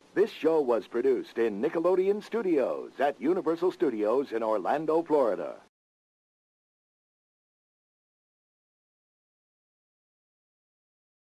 This show was produced in Nickelodeon Studios at Universal Studios in Orlando, Florida.